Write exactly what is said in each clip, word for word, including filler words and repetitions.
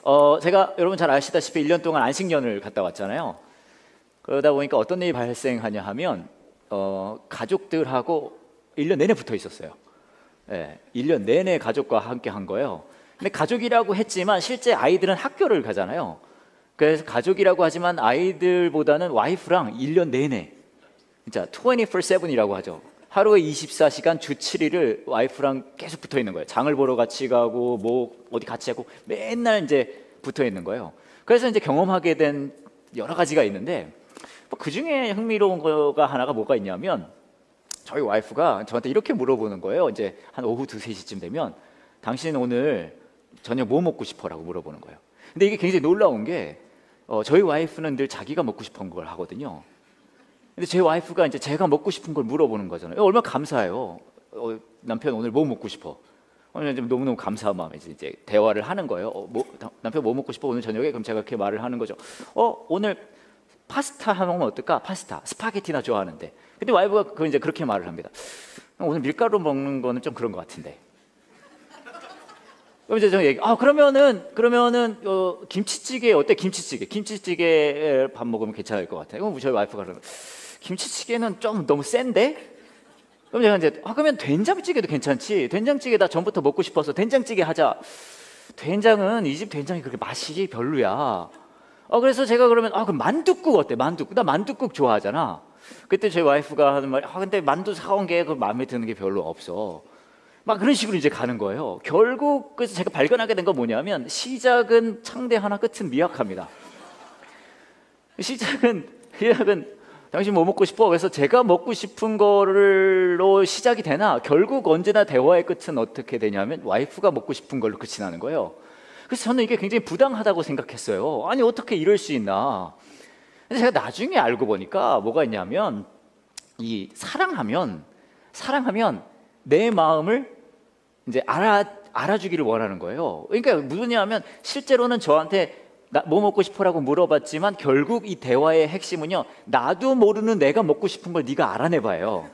어, 제가 여러분 잘 아시다시피 일 년 동안 안식년을 갔다 왔잖아요. 그러다 보니까 어떤 일이 발생하냐 하면 어, 가족들하고 일 년 내내 붙어 있었어요. 네, 일 년 내내 가족과 함께 한 거예요. 근데 가족이라고 했지만 실제 아이들은 학교를 가잖아요. 그래서 가족이라고 하지만 아이들보다는 와이프랑 일 년 내내 진짜 이십사 칠이라고 하죠. 하루에 이십사 시간 주 칠 일을 와이프랑 계속 붙어 있는 거예요. 장을 보러 같이 가고 뭐 어디 같이 하고 맨날 이제 붙어 있는 거예요. 그래서 이제 경험하게 된 여러 가지가 있는데 그 중에 흥미로운 거가 하나가 뭐가 있냐면 저희 와이프가 저한테 이렇게 물어보는 거예요. 이제 한 오후 두세 시쯤 되면 당신 오늘 저녁 뭐 먹고 싶어? 라고 물어보는 거예요. 근데 이게 굉장히 놀라운 게 어, 저희 와이프는 늘 자기가 먹고 싶은 걸 하거든요. 근데 제 와이프가 이제 제가 먹고 싶은 걸 물어보는 거잖아요. 얼마나 감사해요. 어, 남편 오늘 뭐 먹고 싶어? 오늘 너무너무 감사한 마음에 이제 대화를 하는 거예요. 어, 뭐, 남편 뭐 먹고 싶어 오늘 저녁에? 그럼 제가 그렇게 말을 하는 거죠. 어 오늘 파스타 하면 어떨까? 파스타, 스파게티나 좋아하는데. 근데 와이프가 그 이제 그렇게 말을 합니다. 오늘 밀가루 먹는 거는 좀 그런 것 같은데. 그럼 이제 저 얘기. 아 그러면은 그러면은 어, 김치찌개 어때? 김치찌개. 김치찌개 밥 먹으면 괜찮을 것 같아요. 그럼 저희 와이프가 그러면 김치찌개는 좀 너무 센데? 그럼 제가 이제 아 그러면 된장찌개도 괜찮지. 된장찌개 나 전부터 먹고 싶어서 된장찌개 하자. 된장은 이 집 된장이 그렇게 맛이 별로야. 어 그래서 제가 그러면 아 그럼 만둣국 어때? 만둣국 나 만둣국 좋아하잖아. 그때 저희 와이프가 하는 말이 아 근데 만두 사온 게 그 마음에 드는 게 별로 없어. 막 그런 식으로 이제 가는 거예요. 결국 그래서 제가 발견하게 된 건 뭐냐면 시작은 창대하나 끝은 미약합니다. 시작은 시작은 당신 뭐 먹고 싶어? 그래서 제가 먹고 싶은 거로 시작이 되나 결국 언제나 대화의 끝은 어떻게 되냐면 와이프가 먹고 싶은 걸로 끝이 나는 거예요. 그래서 저는 이게 굉장히 부당하다고 생각했어요. 아니 어떻게 이럴 수 있나. 근데 제가 나중에 알고 보니까 뭐가 있냐면 이 사랑하면 사랑하면 내 마음을 이제 알아 알아주기를 원하는 거예요. 그러니까 뭐냐면 실제로는 저한테 나 뭐 먹고 싶어라고 물어봤지만 결국 이 대화의 핵심은요. 나도 모르는 내가 먹고 싶은 걸 네가 알아내봐요.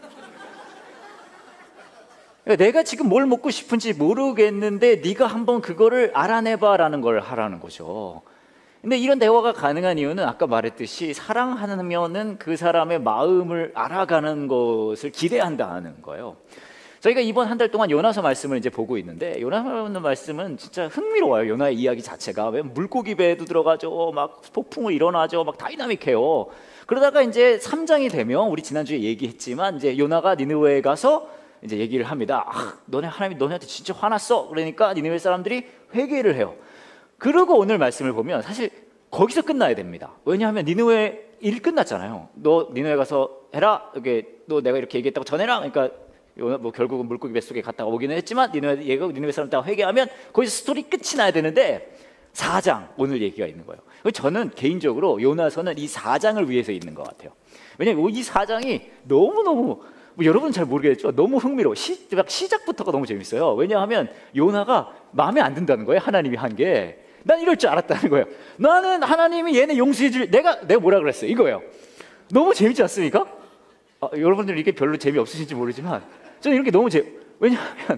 그러니까 내가 지금 뭘 먹고 싶은지 모르겠는데 네가 한번 그거를 알아내봐라는 걸 하라는 거죠. 근데 이런 대화가 가능한 이유는 아까 말했듯이 사랑하면은 그 사람의 마음을 알아가는 것을 기대한다는 거예요. 저희가 이번 한 달 동안 요나서 말씀을 이제 보고 있는데 요나서 말씀은 진짜 흥미로워요. 요나의 이야기 자체가 왜 물고기 배에도 들어가죠, 막 폭풍을 일어나죠, 막 다이나믹해요. 그러다가 이제 삼 장이 되면 우리 지난주에 얘기했지만 이제 요나가 니느웨에 가서 이제 얘기를 합니다. 아, 너네 하나님이 너네한테 진짜 화났어. 그러니까 니느웨 사람들이 회개를 해요. 그리고 오늘 말씀을 보면 사실 거기서 끝나야 됩니다. 왜냐하면 니느웨 일 끝났잖아요. 너 니느웨 가서 해라. 이게 너 내가 이렇게 얘기했다고 전해라. 그러니까 뭐 결국은 물고기 뱃속에 갔다가 오기는 했지만 니느웨 얘가 니느웨 사람 다 회개하면 거기서 스토리 끝이 나야 되는데 사 장 오늘 얘기가 있는 거예요. 저는 개인적으로 요나서는 이 사 장을 위해서 있는 것 같아요. 왜냐하면 이 사 장이 너무너무 뭐 여러분은 잘 모르겠죠. 너무 흥미로워. 시, 시작부터가 너무 재밌어요. 왜냐하면 요나가 마음에 안 든다는 거예요. 하나님이 한 게. 난 이럴 줄 알았다는 거예요. 나는 하나님이 얘네 용서해 줄 내가 내가 뭐라 그랬어요. 이거예요. 너무 재밌지 않습니까? 아, 여러분들 이게 별로 재미없으신지 모르지만 저는 이렇게 너무 재 왜냐하면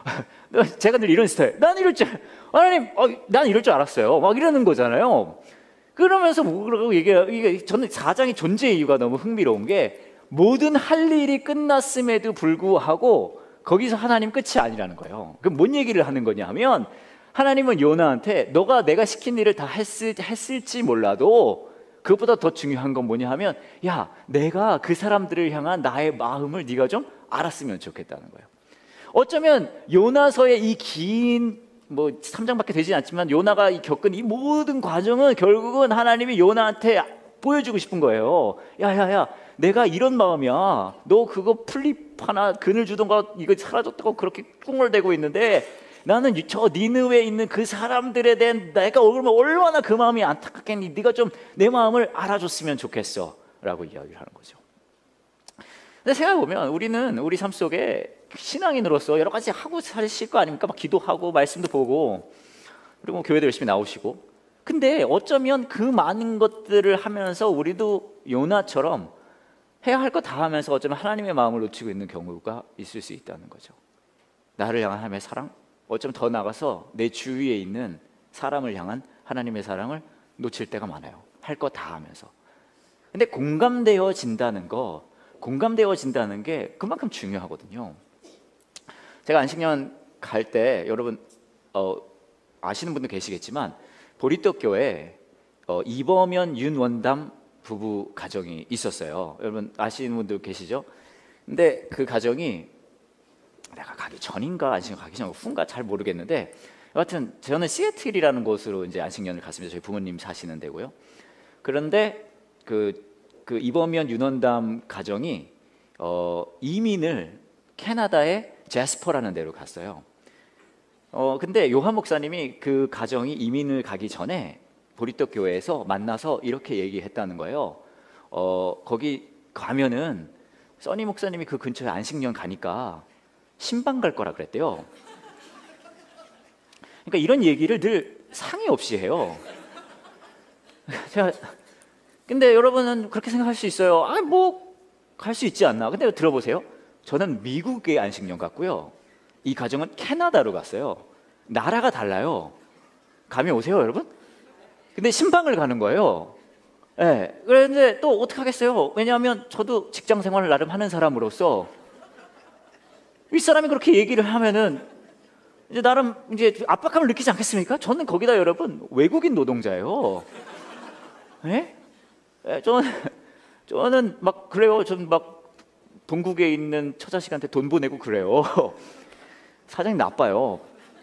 제가 늘 이런 스타일. 난 이럴 줄 하나님, 어, 난 이럴 줄 알았어요. 막 이러는 거잖아요. 그러면서 뭐 그러고 이게 이게 저는 사 장의 존재 이유가 너무 흥미로운 게 모든 할 일이 끝났음에도 불구하고 거기서 하나님 끝이 아니라는 거예요. 그럼 뭔 얘기를 하는 거냐 하면 하나님은 요나한테 너가 내가 시킨 일을 다 했을, 했을지 몰라도 그것보다 더 중요한 건 뭐냐 하면 야 내가 그 사람들을 향한 나의 마음을 네가 좀 알았으면 좋겠다는 거예요. 어쩌면 요나서의 이 긴 뭐 삼 장밖에 되지 않지만 요나가 이 겪은 이 모든 과정은 결국은 하나님이 요나한테 보여주고 싶은 거예요. 야야야 내가 이런 마음이야. 너 그거 플립 하나 그늘 주던가 이거 사라졌다고 그렇게 꿍얼대고 있는데 나는 저 니느웨에 있는 그 사람들에 대한 내가 얼마나 그 마음이 안타깝겠니. 네가 좀 내 마음을 알아줬으면 좋겠어 라고 이야기를 하는 거죠. 근데 생각해보면 우리는 우리 삶 속에 신앙인으로서 여러 가지 하고 사실 거 아닙니까? 막 기도하고 말씀도 보고 그리고 뭐 교회도 열심히 나오시고. 근데 어쩌면 그 많은 것들을 하면서 우리도 요나처럼 해야 할 거 다 하면서 어쩌면 하나님의 마음을 놓치고 있는 경우가 있을 수 있다는 거죠. 나를 향한 하나님의 사랑, 어쩌면 더 나아가서 내 주위에 있는 사람을 향한 하나님의 사랑을 놓칠 때가 많아요. 할 거 다 하면서. 근데 공감되어진다는 거, 공감되어진다는 게 그만큼 중요하거든요. 제가 안식년 갈 때 여러분 어, 아시는 분도 계시겠지만 보리떡교회 어, 이범현 윤원담 부부 가정이 있었어요. 여러분 아시는 분들 계시죠? 근데 그 가정이 내가 가기 전인가 안식년 가기 전 후인가 잘 모르겠는데 여하튼 저는 시애틀이라는 곳으로 이제 안식년을 갔습니다. 저희 부모님 사시는 데고요. 그런데 그, 그 이범현 윤원담 가정이 어, 이민을 캐나다의 제스퍼라는 데로 갔어요. 어, 근데 요한 목사님이 그 가정이 이민을 가기 전에 보리떡 교회에서 만나서 이렇게 얘기했다는 거예요. 어, 거기 가면은 써니 목사님이 그 근처에 안식년 가니까 신방 갈 거라 그랬대요. 그러니까 이런 얘기를 늘 상의 없이 해요. 제가 근데 여러분은 그렇게 생각할 수 있어요. 아, 뭐 갈 수 있지 않나? 근데 들어보세요. 저는 미국에 안식년 갔고요. 이 가정은 캐나다로 갔어요. 나라가 달라요. 감이 오세요, 여러분? 근데 신방을 가는 거예요. 예. 네. 그런데 또 어떻게 하겠어요? 왜냐하면 저도 직장 생활을 나름 하는 사람으로서 윗사람이 그렇게 얘기를 하면은 이제 나름 이제 압박감을 느끼지 않겠습니까? 저는 거기다 여러분 외국인 노동자예요. 예? 예, 저는 저는 막 그래요. 저는 막 동국에 있는 처자식한테 돈 보내고 그래요. 사장님 나빠요.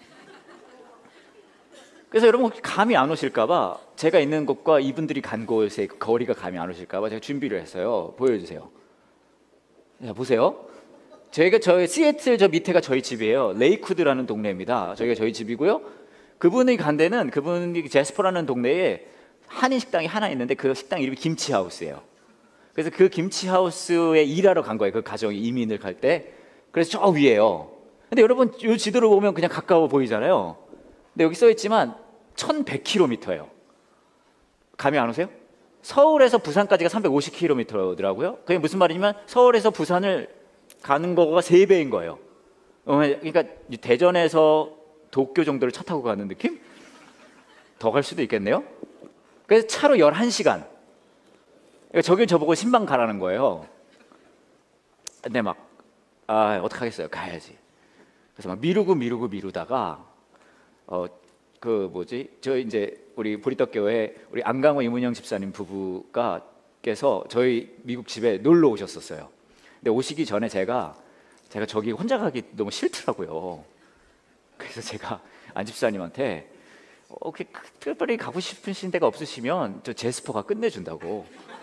그래서 여러분 혹시 감이 안 오실까봐 제가 있는 곳과 이분들이 간 곳의 거리가 감이 안 오실까봐 제가 준비를 했어요. 보여주세요. 자, 보세요. 저희가 저희 시애틀 저 밑에가 저희 집이에요. 레이쿠드라는 동네입니다. 저희가 저희 집이고요. 그분이 간 데는 그분이 제스퍼라는 동네에 한인 식당이 하나 있는데 그 식당 이름이 김치하우스예요. 그래서 그 김치하우스에 일하러 간 거예요. 그 가정이 이민을 갈 때. 그래서 저 위에요. 근데 여러분 이 지도로 보면 그냥 가까워 보이잖아요. 근데 여기 써 있지만 천백 킬로미터예요. 감이 안 오세요? 서울에서 부산까지가 삼백오십 킬로미터더라고요. 그게 무슨 말이냐면 서울에서 부산을 가는 거가 세 배인 거예요. 그러니까 대전에서 도쿄 정도를 차 타고 가는 느낌? 더 갈 수도 있겠네요. 그래서 차로 열한 시간. 그러니까 저길 저보고 신방 가라는 거예요. 근데 막 아, 어떡하겠어요. 가야지. 그래서 막 미루고 미루고 미루다가 어 그 뭐지? 저 이제 우리 보리떡 교회 우리 안강호 이문영 집사님 부부가 께서 저희 미국 집에 놀러 오셨었어요. 근데 오시기 전에 제가 제가 저기 혼자 가기 너무 싫더라고요. 그래서 제가 안 집사님한테 어, 특별히 가고 싶으신 데가 없으시면 저 제스퍼가 끝내준다고.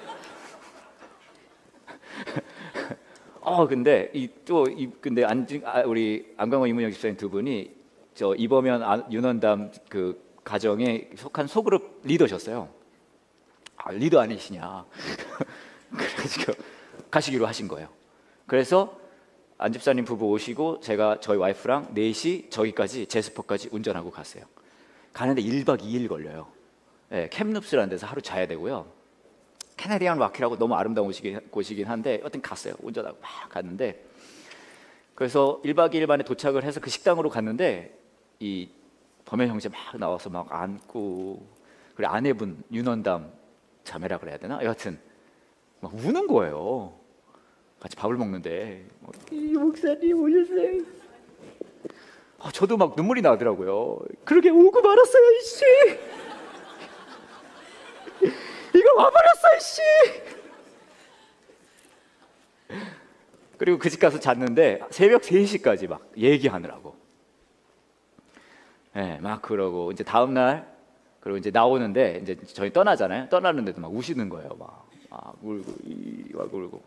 어 근데 이 또 이 근데 안 아, 우리 안강호 이문영 집사님 두 분이 저 이범현 아, 윤원담 그 가정에 속한 소그룹 리더셨어요. 아, 리더 아니시냐? 그래가지고 가시기로 하신 거예요. 그래서 안 집사님 부부 오시고 제가 저희 와이프랑 넷이 저기까지 제스퍼까지 운전하고 갔어요. 가는데 일 박 이 일 걸려요. 네, 캠눕스라는 데서 하루 자야 되고요. 캐네디안 락이라고 너무 아름다운 곳이긴 한데 여튼 갔어요. 운전하고 막 갔는데 그래서 일 박 이 일 만에 도착을 해서 그 식당으로 갔는데 이 범현 형제 막 나와서 막 안고 그리고 아내분 윤원담 자매라 그래야 되나? 여하튼 막 우는 거예요. 같이 밥을 먹는데 이 목사님 오셨어요. 아, 저도 막 눈물이 나더라고요. 그러게 오고 말았어요 이씨. 이거 와버렸어 이씨. 그리고 그 집 가서 잤는데 새벽 세 시까지 막 얘기하느라고. 예, 네, 막 그러고 이제 다음 날 그리고 이제 나오는데 이제 저희 떠나잖아요. 떠나는데도 막 우시는 거예요. 막, 막 울고 막 울고.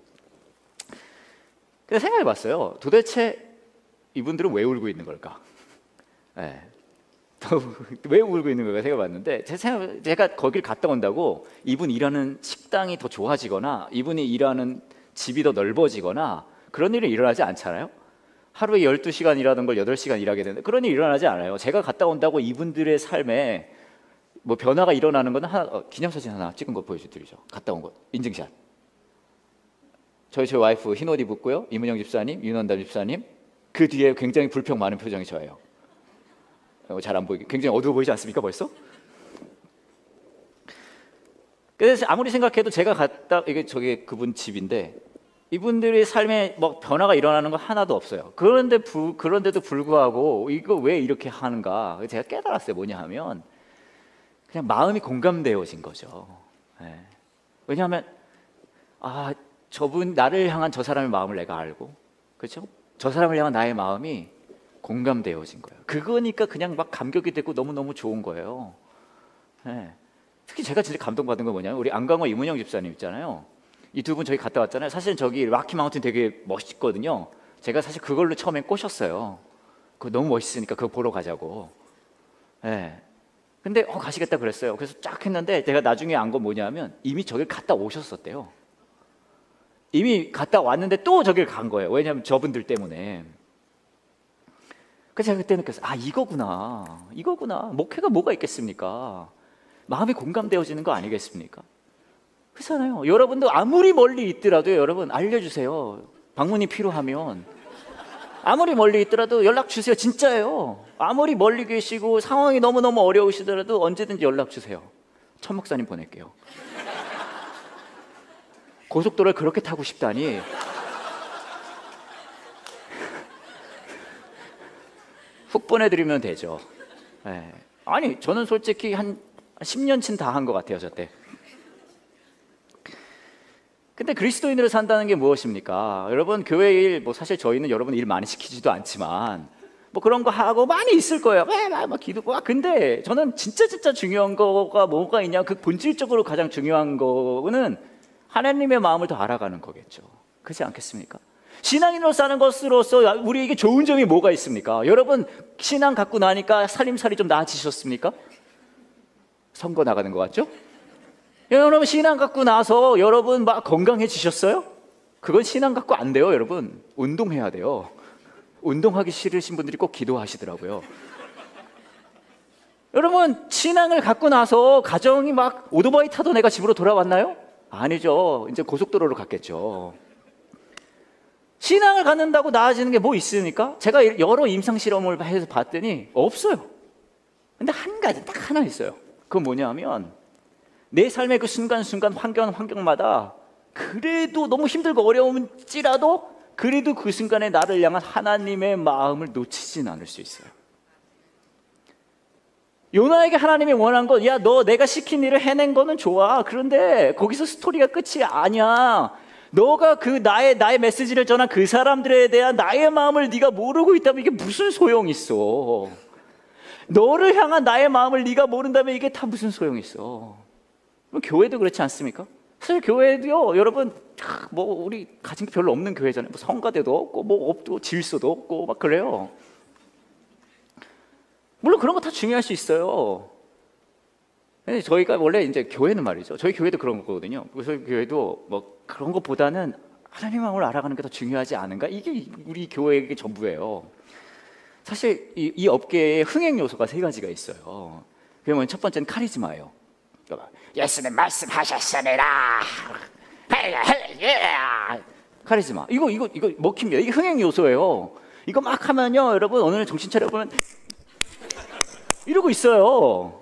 그래서 생각해봤어요. 도대체 이분들은 왜 울고 있는 걸까? 예, 네. 왜 울고 있는 걸까 생각해봤는데 제 생각, 제가 거길 갔다 온다고 이분 일하는 식당이 더 좋아지거나 이분이 일하는 집이 더 넓어지거나 그런 일이 일어나지 않잖아요. 하루에 열두 시간 일하던 걸 여덟 시간 일하게 되는데 그런 일이 일어나지 않아요. 제가 갔다 온다고 이분들의 삶에 뭐 변화가 일어나는 건 하나, 어, 기념사진 하나 찍은 거 보여드리죠. 갔다 온 거 인증샷. 저희 저희 와이프 흰 옷 입었고요. 이문영 집사님, 윤원담 집사님. 그 뒤에 굉장히 불평 많은 표정이 저예요. 어, 잘 안 보이게 굉장히 어두워 보이지 않습니까 벌써? 그래서 아무리 생각해도 제가 갔다 이게 저기 그분 집인데 이분들의 삶에 뭐 변화가 일어나는 거 하나도 없어요. 그런데 부, 그런데도 불구하고 이거 왜 이렇게 하는가 제가 깨달았어요. 뭐냐 하면 그냥 마음이 공감되어진 거죠. 네. 왜냐하면 아 저분 나를 향한 저 사람의 마음을 내가 알고 그렇죠? 저 사람을 향한 나의 마음이 공감되어진 거예요. 그거니까 그냥 막 감격이 되고 너무너무 좋은 거예요. 네. 특히 제가 진짜 감동받은 건 뭐냐면 우리 안강호 이문영 집사님 있잖아요. 이 두 분 저기 갔다 왔잖아요. 사실은 저기 라키 마운틴 되게 멋있거든요. 제가 사실 그걸로 처음에 꼬셨어요. 그거 너무 멋있으니까 그거 보러 가자고. 네. 근데 어 가시겠다 그랬어요. 그래서 쫙 했는데 제가 나중에 안 건 뭐냐면 이미 저길 갔다 오셨었대요. 이미 갔다 왔는데 또 저길 간 거예요. 왜냐하면 저분들 때문에. 그래서 제가 그때 느꼈어요. 아 이거구나. 이거구나. 목회가 뭐가 있겠습니까? 마음이 공감되어지는 거 아니겠습니까? 그렇잖아요. 여러분도 아무리 멀리 있더라도 여러분 알려주세요. 방문이 필요하면 아무리 멀리 있더라도 연락 주세요. 진짜예요. 아무리 멀리 계시고 상황이 너무너무 어려우시더라도 언제든지 연락 주세요. 천 목사님 보낼게요. 고속도로를 그렇게 타고 싶다니. 훅 보내드리면 되죠. 네. 아니 저는 솔직히 한 십 년치 다 한 것 같아요. 저 때. 근데 그리스도인으로 산다는 게 무엇입니까? 여러분 교회 일, 뭐 사실 저희는 여러분 일 많이 시키지도 않지만 뭐 그런 거 하고 많이 있을 거예요. 막 기도. 와 근데 저는 진짜 진짜 중요한 거가 뭐가 있냐? 그 본질적으로 가장 중요한 거는 하나님의 마음을 더 알아가는 거겠죠. 그렇지 않겠습니까? 신앙인으로 사는 것으로서 우리에게 좋은 점이 뭐가 있습니까? 여러분 신앙 갖고 나니까 살림살이 좀 나아지셨습니까? 선거 나가는 것 같죠? 여러분 신앙 갖고 나서 여러분 막 건강해지셨어요? 그건 신앙 갖고 안 돼요. 여러분 운동해야 돼요. 운동하기 싫으신 분들이 꼭 기도하시더라고요. 여러분 신앙을 갖고 나서 가정이 막 오토바이 타던 애가 집으로 돌아왔나요? 아니죠. 이제 고속도로로 갔겠죠. 신앙을 갖는다고 나아지는 게 뭐 있습니까? 제가 여러 임상실험을 해서 봤더니 없어요. 근데 한 가지 딱 하나 있어요. 그건 뭐냐면 내 삶의 그 순간순간 환경, 환경마다 그래도 너무 힘들고 어려움일지라도 그래도 그 순간에 나를 향한 하나님의 마음을 놓치진 않을 수 있어요. 요나에게 하나님이 원한 건 야, 너 내가 시킨 일을 해낸 거는 좋아. 그런데 거기서 스토리가 끝이 아니야. 너가 그 나의 나의 메시지를 전한 그 사람들에 대한 나의 마음을 네가 모르고 있다면 이게 무슨 소용이 있어. 너를 향한 나의 마음을 네가 모른다면 이게 다 무슨 소용이 있어. 교회도 그렇지 않습니까? 사실 교회도요, 여러분 뭐 우리 가진 게 별로 없는 교회잖아요. 뭐 성가대도 없고 뭐 없고 질서도 없고 막 그래요. 물론 그런 거 다 중요할 수 있어요. 근데 저희가 원래 이제 교회는 말이죠. 저희 교회도 그런 거거든요. 저희 교회도 뭐 그런 것보다는 하나님 마음을 알아가는 게 더 중요하지 않은가? 이게 우리 교회의 전부예요. 사실 이, 이 업계에 흥행 요소가 세 가지가 있어요. 그러면 첫 번째는 카리스마예요. 예수님 말씀하셨으니라. 카리스마. 이거 이거 이거 먹힙니다. 이게 흥행 요소예요. 이거 막 하면요, 여러분 어느 날 정신 차려 보면 이러고 있어요.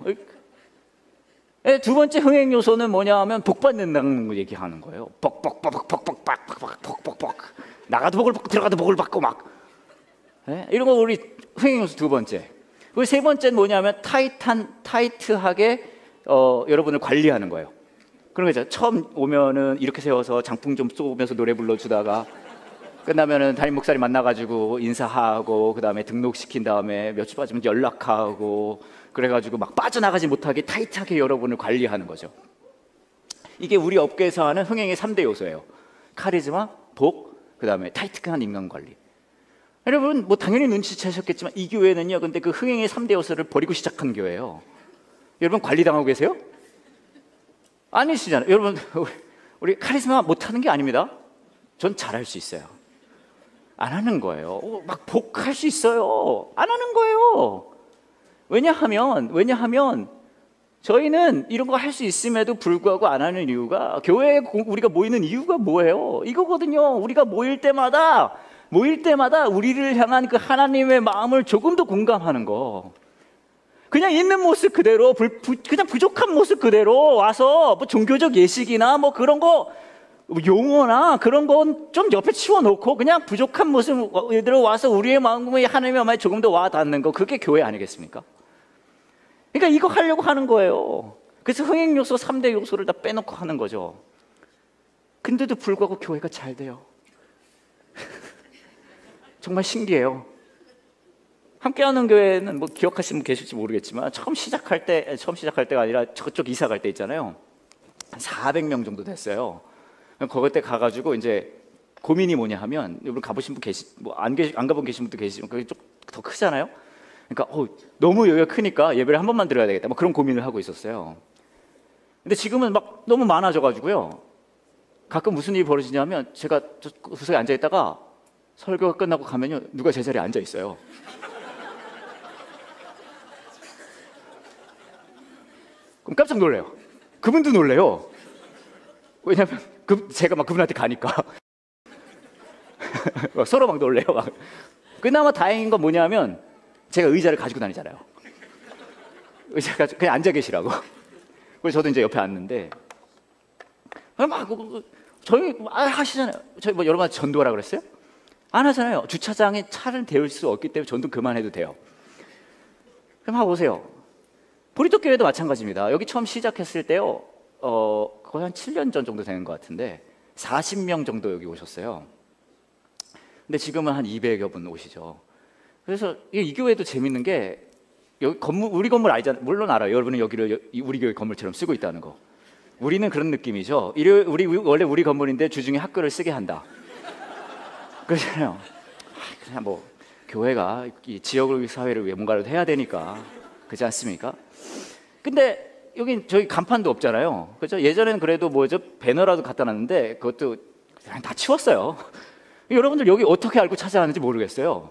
두 번째 흥행 요소는 뭐냐 하면 복 받는다는 거 얘기하는 거예요. 뻑뻑뻑뻑뻑뻑뻑뻑뻑뻑뻑 나가도 복을 받고 들어가도 복을 받고 막 이런 거 우리 흥행 요소 두 번째. 그리고 세 번째는 뭐냐면 타이트한 타이트하게 어, 여러분을 관리하는 거예요. 그런 거죠. 처음 오면은 이렇게 세워서 장풍 좀 쏘면서 노래 불러주다가 끝나면은 담임 목사님 만나가지고 인사하고 그 다음에 등록시킨 다음에 몇 주 빠지면 연락하고 그래가지고 막 빠져나가지 못하게 타이트하게 여러분을 관리하는 거죠. 이게 우리 업계에서 하는 흥행의 삼 대 요소예요. 카리스마, 복, 그 다음에 타이트한 인간관리. 여러분 뭐 당연히 눈치채셨겠지만 이 교회는요, 근데 그 흥행의 삼 대 요소를 버리고 시작한 교회예요. 여러분 관리당하고 계세요? 아니시잖아요. 여러분 우리 카리스마 못하는 게 아닙니다. 전 잘할 수 있어요. 안 하는 거예요. 막 복할 수 있어요. 안 하는 거예요. 왜냐하면 왜냐하면 저희는 이런 거 할 수 있음에도 불구하고 안 하는 이유가, 교회에 우리가 모이는 이유가 뭐예요? 이거거든요. 우리가 모일 때마다 모일 때마다 우리를 향한 그 하나님의 마음을 조금 더 공감하는 거. 그냥 있는 모습 그대로, 불, 부, 그냥 부족한 모습 그대로 와서 뭐 종교적 예식이나 뭐 그런 거, 용어나 그런 건 좀 옆에 치워놓고 그냥 부족한 모습 그대로 와서 우리의 마음에 하나님의 마음에 조금 더 와 닿는 거, 그게 교회 아니겠습니까? 그러니까 이거 하려고 하는 거예요. 그래서 흥행 요소 삼 대 요소를 다 빼놓고 하는 거죠. 근데도 불구하고 교회가 잘 돼요. 정말 신기해요. 함께하는 교회는 뭐 기억하시는 분 계실지 모르겠지만 처음 시작할 때, 처음 시작할 때가 아니라 저쪽 이사 갈 때 있잖아요. 한 사백 명 정도 됐어요. 거기 때 가가지고 이제 고민이 뭐냐 하면, 여러분 가보신 분 계시, 뭐 안 계시, 안 가본 계신 분도 계시지만 그게 좀 더 크잖아요. 그러니까 어, 너무 여기가 크니까 예배를 한 번만 드려야 되겠다, 뭐 그런 고민을 하고 있었어요. 근데 지금은 막 너무 많아져가지고요. 가끔 무슨 일이 벌어지냐면 제가 저 구석에 앉아 있다가 설교가 끝나고 가면요, 누가 제 자리에 앉아 있어요. 그럼 깜짝 놀래요. 그분도 놀래요. 왜냐면 그 제가 막 그분한테 가니까 서로 막 놀래요. 막. 그나마 다행인 건 뭐냐면 제가 의자를 가지고 다니잖아요. 의자 가지고 그냥 앉아 계시라고. 그래서 저도 이제 옆에 앉는데 막 저희 하시잖아요. 저희 뭐 여러분한테 전도하라 그랬어요? 안 하잖아요. 주차장에 차를 대울 수 없기 때문에 전도 그만해도 돼요. 그럼 한번 보세요. 보리토 교회도 마찬가지입니다. 여기 처음 시작했을 때요, 어, 거의 한 칠 년 전 정도 되는 것 같은데 사십 명 정도 여기 오셨어요. 근데 지금은 한 이백여 분 오시죠. 그래서 이, 이 교회도 재밌는 게, 여기 건물, 우리 건물 알잖아요. 물론 알아요. 여러분은 여기를 우리 교회 건물처럼 쓰고 있다는 거. 우리는 그런 느낌이죠. 일요, 우리 원래 우리 건물인데 주중에 학교를 쓰게 한다. 그렇잖아요. 그냥 뭐 교회가 이 지역을 위해, 사회를 위해 뭔가를 해야 되니까, 그렇지 않습니까? 근데 여긴 저희 간판도 없잖아요. 그렇죠? 예전에는 그래도 뭐죠, 배너라도 갖다 놨는데 그것도 그냥 다 치웠어요. 여러분들 여기 어떻게 알고 찾아왔는지 모르겠어요.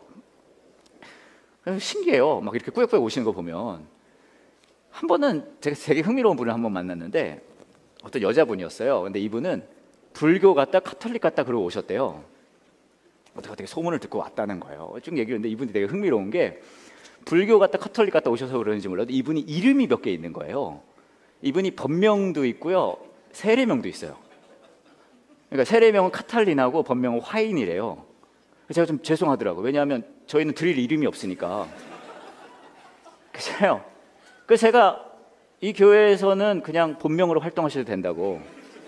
신기해요. 막 이렇게 꾸역꾸역 오시는 거 보면. 한 번은 제가 되게 흥미로운 분을 한 번 만났는데, 어떤 여자분이었어요. 근데 이분은 불교 같다 카톨릭 같다 그러고 오셨대요. 어떻게 어떻게 소문을 듣고 왔다는 거예요. 쭉 얘기를 했는데 이분이 되게 흥미로운 게, 불교 같다 카톨릭 같다 오셔서 그러는지 몰라도 이분이 이름이 몇 개 있는 거예요. 이분이 법명도 있고요, 세례명도 있어요. 그러니까 세례명은 카탈린하고 법명은 화인이래요. 제가 좀 죄송하더라고요. 왜냐하면 저희는 드릴 이름이 없으니까. 그렇잖아요. 그래서 제가 이 교회에서는 그냥 본명으로 활동하셔도 된다고.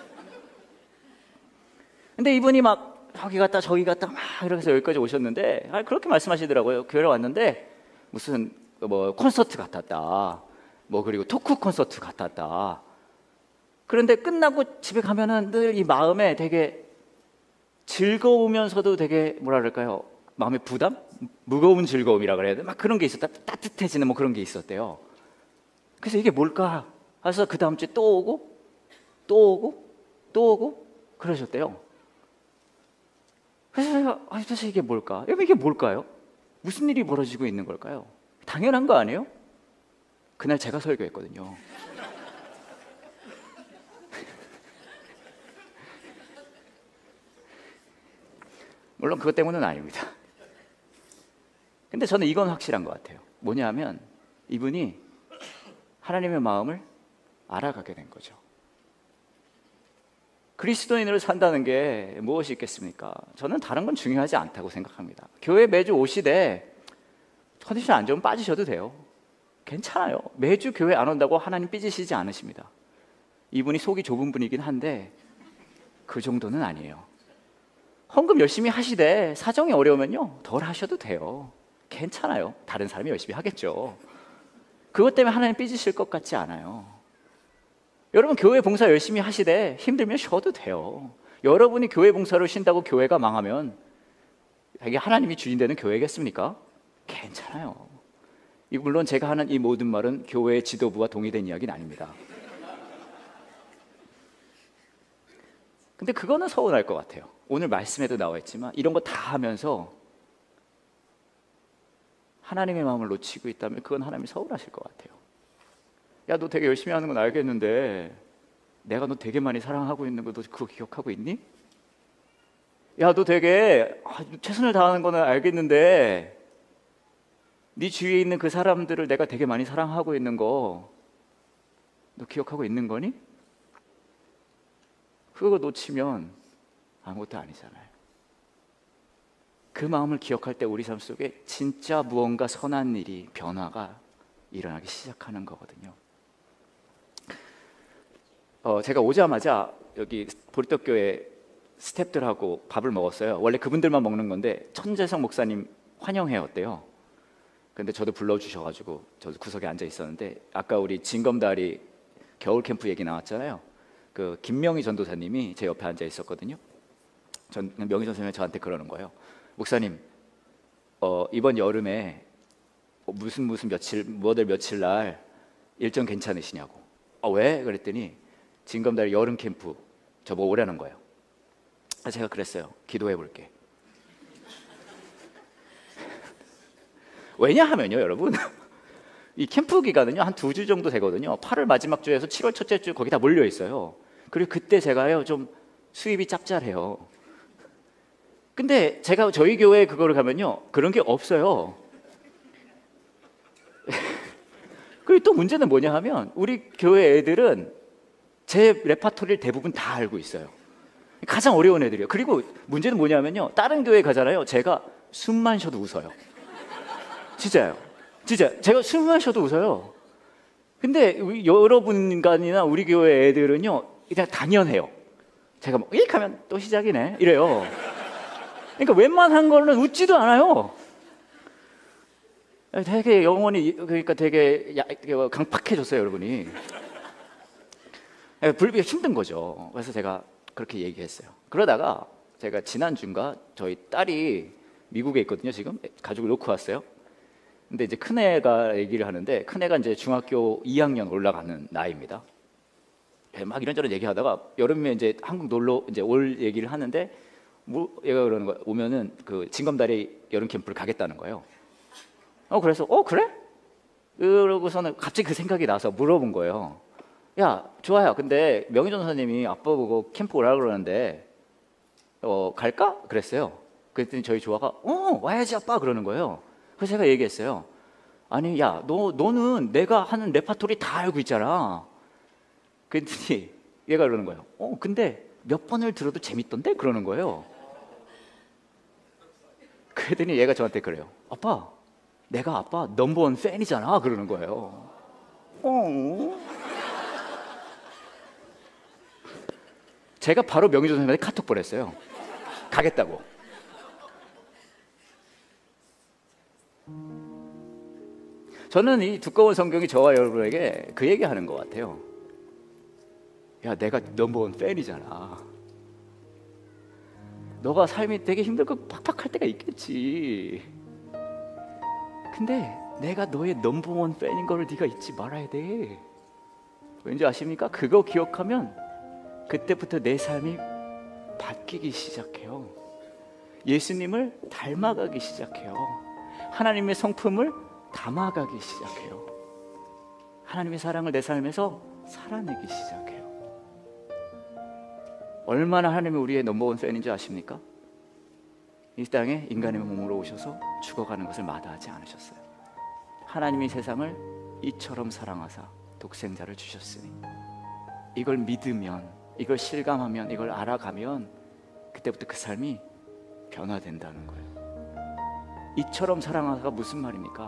근데 이분이 막 저기 갔다 저기 갔다 막 이렇게 해서 여기까지 오셨는데, 아, 그렇게 말씀하시더라고요. 교회에 왔는데 무슨 뭐 콘서트 같았다, 뭐 그리고 토크 콘서트 같았다. 그런데 끝나고 집에 가면은 늘 이 마음에 되게 즐거우면서도 되게 뭐라 그럴까요? 마음의 부담? 무거운 즐거움이라 그래야 돼? 막 그런 게 있었다. 따뜻해지는 뭐 그런 게 있었대요. 그래서 이게 뭘까? 그래서 그 다음 주에 또 오고 또 오고 또 오고 그러셨대요. 그래서 제가 아, 도대체 이게 뭘까? 여러분, 이게 뭘까요? 무슨 일이 벌어지고 있는 걸까요? 당연한 거 아니에요? 그날 제가 설교했거든요. 물론 그것 때문은 아닙니다. 근데 저는 이건 확실한 것 같아요. 뭐냐 하면 이분이 하나님의 마음을 알아가게 된 거죠. 그리스도인으로 산다는 게 무엇이 있겠습니까? 저는 다른 건 중요하지 않다고 생각합니다. 교회 매주 오시되 컨디션 안 좋으면 빠지셔도 돼요. 괜찮아요. 매주 교회 안 온다고 하나님 삐지시지 않으십니다. 이분이 속이 좁은 분이긴 한데 그 정도는 아니에요. 헌금 열심히 하시되 사정이 어려우면요, 덜 하셔도 돼요. 괜찮아요. 다른 사람이 열심히 하겠죠. 그것 때문에 하나님 삐지실 것 같지 않아요. 여러분, 교회 봉사 열심히 하시되 힘들면 쉬어도 돼요. 여러분이 교회 봉사를 쉰다고 교회가 망하면 이게 하나님이 주인 되는 교회겠습니까? 괜찮아요. 물론 제가 하는 이 모든 말은 교회 지도부와 동의된 이야기는 아닙니다. 근데 그거는 서운할 것 같아요. 오늘 말씀에도 나와 있지만 이런 거 다 하면서 하나님의 마음을 놓치고 있다면 그건 하나님이 서운하실 것 같아요. 야, 너 되게 열심히 하는 건 알겠는데 내가 너 되게 많이 사랑하고 있는 거 너 그거 기억하고 있니? 야, 너 되게 최선을 다하는 거는 알겠는데 네 주위에 있는 그 사람들을 내가 되게 많이 사랑하고 있는 거 너 기억하고 있는 거니? 그거 놓치면 아무것도 아니잖아요. 그 마음을 기억할 때 우리 삶 속에 진짜 무언가 선한 일이, 변화가 일어나기 시작하는 거거든요. 어, 제가 오자마자 여기 보리떡교회 스태프들하고 밥을 먹었어요. 원래 그분들만 먹는 건데 천재성 목사님 환영회였대요. 근데 저도 불러주셔가지고 저도 구석에 앉아 있었는데, 아까 우리 징검다리 겨울 캠프 얘기 나왔잖아요. 그 김명희 전도사님이 제 옆에 앉아 있었거든요. 전 명희 전도사님이 저한테 그러는 거예요. 목사님, 어, 이번 여름에 무슨 무슨 며칠, 뭐들 며칠 날 일정 괜찮으시냐고. 아, 왜? 그랬더니 징검다리 여름 캠프 저보고 오라는 거예요. 제가 그랬어요. 기도해 볼게. 왜냐하면요, 여러분, 이 캠프 기간은요 한 두 주 정도 되거든요. 팔월 마지막 주에서 칠월 첫째 주 거기 다 몰려 있어요. 그리고 그때 제가요 좀 수입이 짭짤해요. 근데 제가 저희 교회에 그거를 가면요 그런 게 없어요. 그리고 또 문제는 뭐냐 하면 우리 교회 애들은 제 레파토리를 대부분 다 알고 있어요. 가장 어려운 애들이에요. 그리고 문제는 뭐냐면요, 다른 교회 가잖아요. 제가 숨만 쉬어도 웃어요. 진짜요. 진짜 제가 숨만 쉬어도 웃어요. 근데 우리 여러분간이나 우리 교회 애들은요 그냥 당연해요. 제가 뭐 이렇게 하면 또 시작이네 이래요. 그러니까 웬만한 거는 웃지도 않아요. 되게 영혼이, 그러니까 되게 강팍해졌어요, 여러분이. 불비가 힘든 거죠. 그래서 제가 그렇게 얘기했어요. 그러다가 제가 지난주인가 저희 딸이 미국에 있거든요. 지금 가족을 놓고 왔어요. 근데 이제 큰애가 얘기를 하는데, 큰애가 이제 중학교 이 학년 올라가는 나이입니다. 막 이런저런 얘기하다가 여름에 이제 한국 놀러 이제 올 얘기를 하는데, 뭐 얘가 그러는 거야. 오면은 그 징검다리 여름 캠프를 가겠다는 거예요. 어 그래서 어 그래? 그러고서는 갑자기 그 생각이 나서 물어본 거예요. 야, 좋아요. 근데 명희 전사님이 아빠 보고 캠프 오라 그러는데 어 갈까? 그랬어요. 그랬더니 저희 조아가 어 와야지 아빠 그러는 거예요. 그래서 제가 얘기했어요. 아니 야, 너 너는 내가 하는 레파토리 다 알고 있잖아. 그랬더니 얘가 그러는 거예요. 어 근데 몇 번을 들어도 재밌던데? 그러는 거예요. 그랬더니 얘가 저한테 그래요. 아빠, 내가 아빠 넘버원 팬이잖아. 그러는 거예요. 어. 제가 바로 명희조 선생님한테 카톡 보냈어요. 가겠다고. 저는 이 두꺼운 성경이 저와 여러분에게 그 얘기하는 것 같아요. 야, 내가 넘버원 팬이잖아. 너가 삶이 되게 힘들고 팍팍할 때가 있겠지. 근데 내가 너의 넘버원 팬인 걸 네가 잊지 말아야 돼. 왠지 아십니까? 그거 기억하면 그때부터 내 삶이 바뀌기 시작해요. 예수님을 닮아가기 시작해요. 하나님의 성품을 담아가기 시작해요. 하나님의 사랑을 내 삶에서 살아내기 시작해요. 얼마나 하나님이 우리의 넘버원 팬인지 아십니까? 이 땅에 인간의 몸으로 오셔서 죽어가는 것을 마다하지 않으셨어요. 하나님이 세상을 이처럼 사랑하사 독생자를 주셨으니, 이걸 믿으면, 이걸 실감하면, 이걸 알아가면 그때부터 그 삶이 변화된다는 거예요. 이처럼 사랑하사가 무슨 말입니까?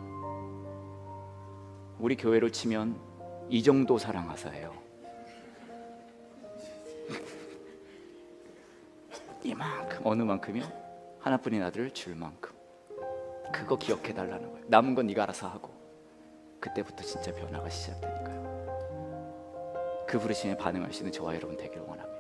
우리 교회로 치면 이 정도 사랑하사예요. 이만큼, 어느 만큼이요? 하나뿐인 아들을 줄 만큼. 그거 기억해 달라는 거예요. 남은 건 네가 알아서 하고. 그때부터 진짜 변화가 시작되니까요. 그 부르심에 반응할 수 있는 저와 여러분 되기를 원합니다.